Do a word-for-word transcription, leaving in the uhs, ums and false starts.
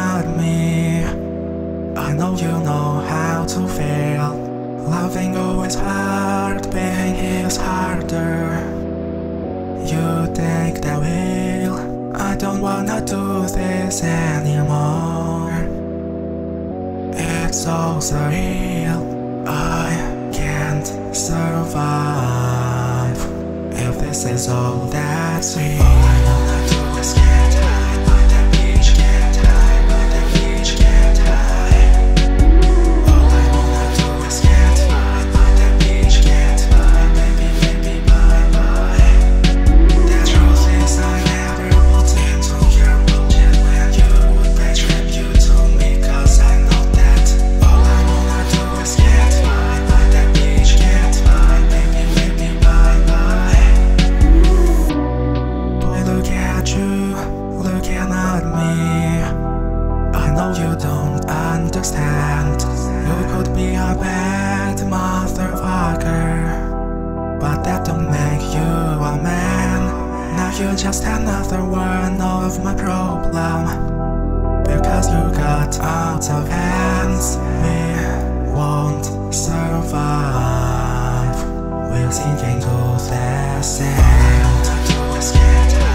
at me. I know you know how to feel. Loving always hard, being is harder. You take the wheel. I don't wanna do this anymore. It's so surreal. I can't survive if this is all that's real. All I wanna do is get high by the beach, get high by the beach, get high. All I wanna do is get high by the beach, get high, baby, baby, bye bye. The truth is I never walked into your bullshit when you would pay tribute to me, cause I know that. All I wanna do is get high by the beach, get high, baby, baby, bye bye. Boy, look at you, looking at me. I know you don't understand. You could be a bad motherfucker, but that don't make you a man. Now you're just another one of my problem, because you got out of hands. We won't survive. We're sinking to the sand. All I wanna do is get